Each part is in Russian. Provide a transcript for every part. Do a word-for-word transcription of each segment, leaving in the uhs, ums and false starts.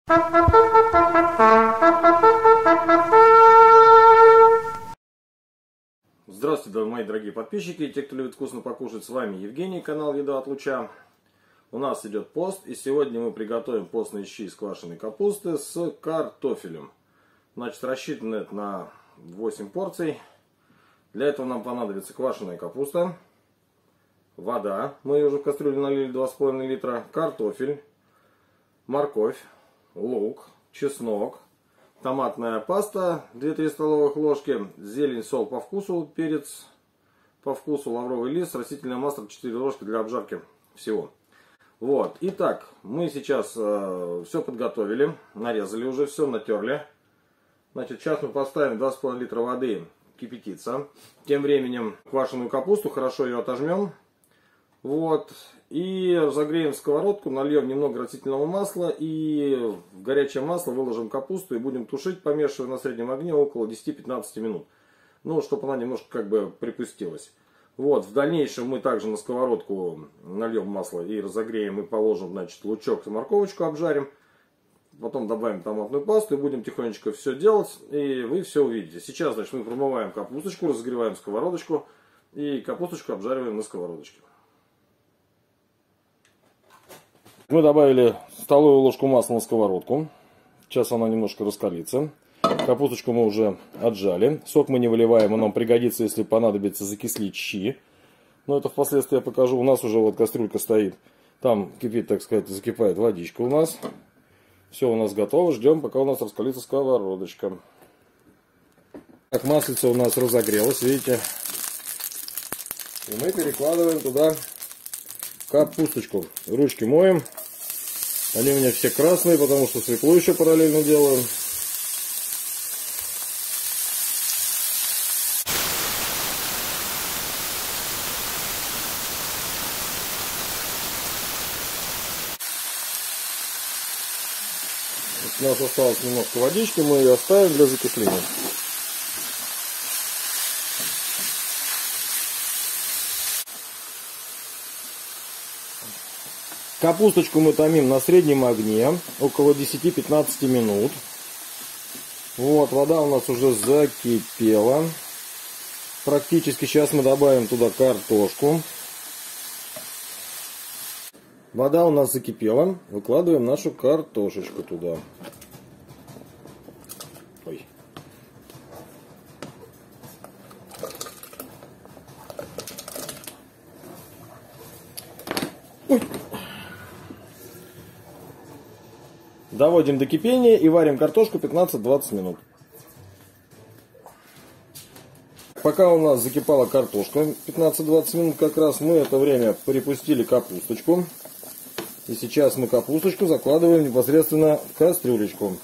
Здравствуйте, мои дорогие подписчики, те, кто любит вкусно покушать, с вами Евгений, канал Еда от Луча. У нас идет пост, и сегодня мы приготовим постные щи из квашеной капусты с картофелем. Значит, рассчитано это на восемь порций. Для этого нам понадобится квашеная капуста, вода, мы ее уже в кастрюлю налили два с половиной литра, картофель, морковь, лук, чеснок, томатная паста две-три столовых ложки, зелень, соль по вкусу, перец по вкусу, лавровый лист, растительное масло четыре ложки для обжарки всего. Вот. Итак, мы сейчас э, все подготовили, нарезали уже все, натерли. Значит, сейчас мы поставим два с половиной литра воды кипятиться. Тем временем квашеную капусту хорошо ее отожмем. Вот. И разогреем сковородку, нальем немного растительного масла и в горячее масло выложим капусту и будем тушить, помешивая на среднем огне около десяти-пятнадцати минут. Ну, чтобы она немножко как бы припустилась. Вот. В дальнейшем мы также на сковородку нальем масло и разогреем и положим, значит, лучок и морковочку обжарим. Потом добавим томатную пасту и будем тихонечко все делать, и вы все увидите. Сейчас, значит, мы промываем капусточку, разогреваем сковородочку и капусточку обжариваем на сковородочке. Мы добавили столовую ложку масла на сковородку. Сейчас она немножко раскалится. Капусточку мы уже отжали. Сок мы не выливаем, он нам пригодится, если понадобится закислить щи. Но это впоследствии я покажу. У нас уже вот кастрюлька стоит. Там кипит, так сказать, закипает водичка у нас. Все у нас готово. Ждем, пока у нас раскалится сковородочка. Так, маслица у нас разогрелась, видите. И мы перекладываем туда капусточку. Ручки моем. Они у меня все красные, потому что свеклу еще параллельно делаю. У нас осталось немножко водички, мы ее оставим для закисления. Капусточку мы томим на среднем огне около десяти-пятнадцати минут. Вот, вода у нас уже закипела. Практически сейчас мы добавим туда картошку. Вода у нас закипела. Выкладываем нашу картошечку туда. Ой. Ой. Доводим до кипения и варим картошку пятнадцать-двадцать минут. Пока у нас закипала картошка пятнадцать-двадцать минут как раз, мы это время припустили капусточку. И сейчас мы капусточку закладываем непосредственно в кастрюлечку.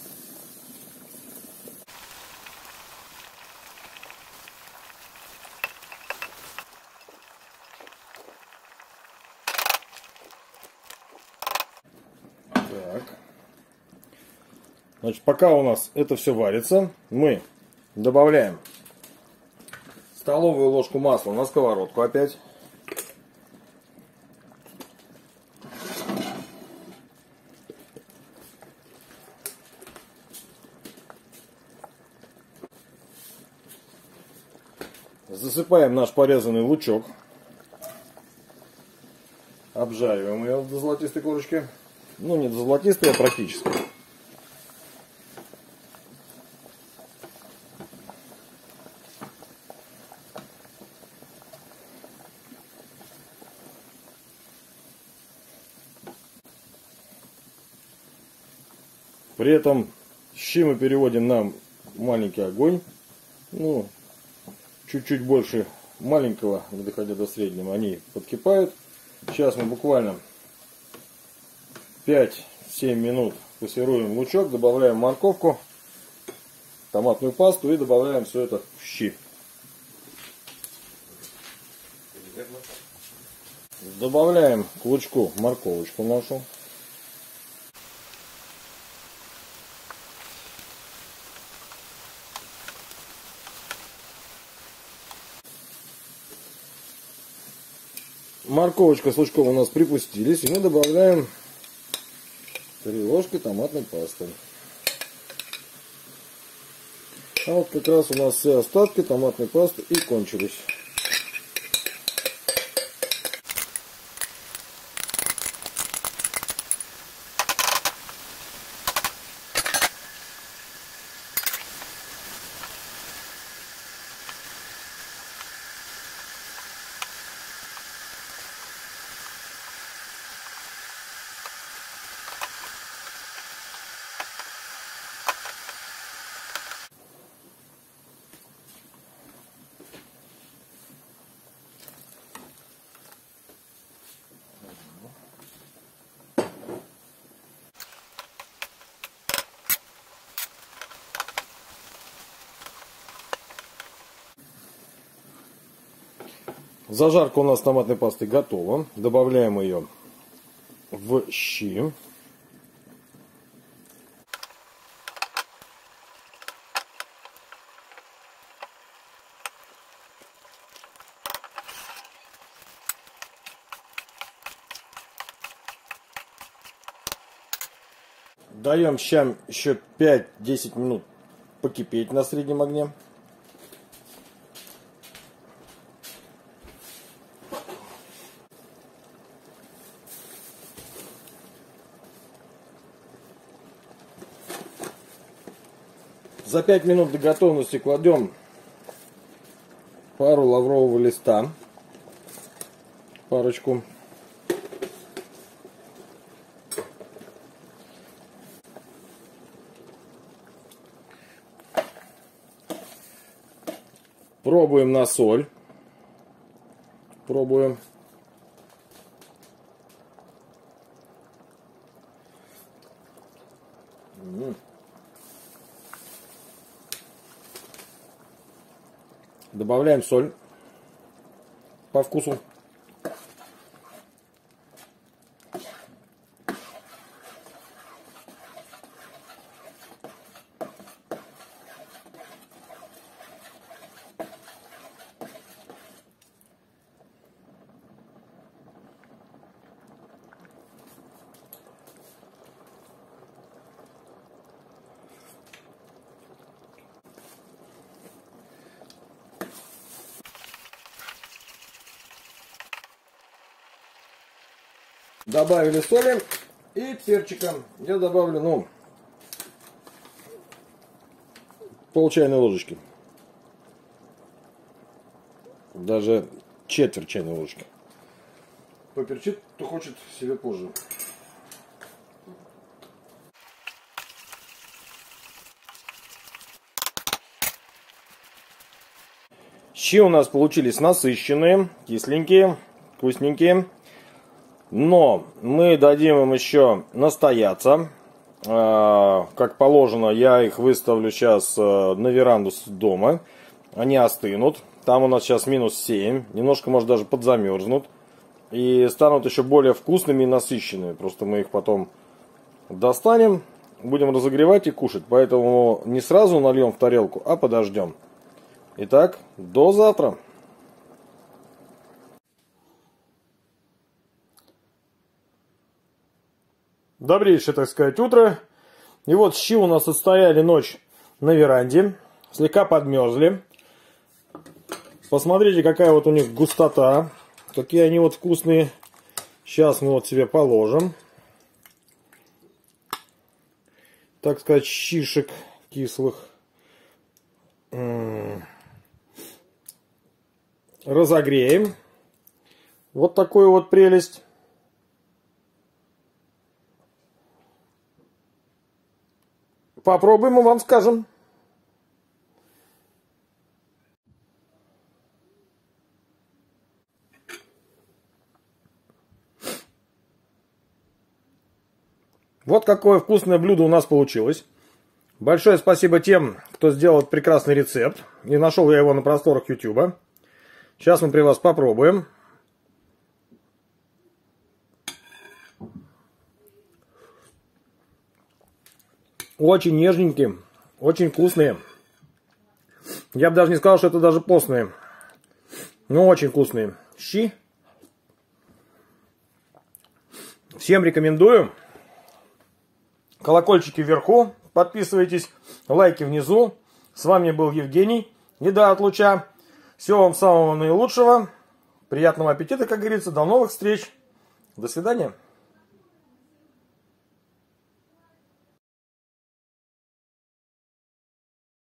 Так. Значит, пока у нас это все варится, мы добавляем столовую ложку масла на сковородку опять. Засыпаем наш порезанный лучок. Обжариваем ее до золотистой корочки. Ну, не до золотистой, а практически. При этом щи мы переводим на маленький огонь. Ну, чуть-чуть больше маленького, не доходя до среднего, они подкипают. Сейчас мы буквально пять-семь минут пассируем лучок, добавляем морковку, томатную пасту и добавляем все это в щи. Добавляем к лучку морковочку нашу. Морковочка с лучком у нас припустились, и мы добавляем три ложки томатной пасты. А вот как раз у нас все остатки томатной пасты и кончились. Зажарка у нас томатной пасты готова. Добавляем ее в щи. Даем щам еще пять-десять минут покипеть на среднем огне. За пять минут до готовности кладем пару лаврового листа, парочку. Пробуем на соль. Пробуем. Добавляем соль по вкусу. Добавили соли и перчика. Я добавлю, ну, пол чайной ложечки. Даже четверть чайной ложки. Поперчит, кто хочет, себе позже. Щи у нас получились насыщенные, кисленькие, вкусненькие. Но мы дадим им еще настояться. Как положено, я их выставлю сейчас на веранду дома. Они остынут. Там у нас сейчас минус семь. Немножко, может, даже подзамерзнут. И станут еще более вкусными и насыщенными. Просто мы их потом достанем, будем разогревать и кушать. Поэтому не сразу нальем в тарелку, а подождем. Итак, до завтра. Добрейшее, так сказать, утро. И вот щи у нас отстояли ночь на веранде. Слегка подмерзли. Посмотрите, какая вот у них густота. Какие они вот вкусные. Сейчас мы вот себе положим. Так сказать, щишек кислых. Разогреем. Вот такую вот прелесть. Попробуем и вам скажем. Вот какое вкусное блюдо у нас получилось. Большое спасибо тем, кто сделал прекрасный рецепт. И нашел я его на просторах ютуба. Сейчас мы при вас попробуем. Очень нежненькие, очень вкусные. Я бы даже не сказал, что это даже постные. Но очень вкусные щи. Всем рекомендую. колокольчики вверху, подписывайтесь, лайки внизу. С вами был Евгений, Еда от Луча. Всего вам самого наилучшего, приятного аппетита, как говорится, до новых встреч, до свидания.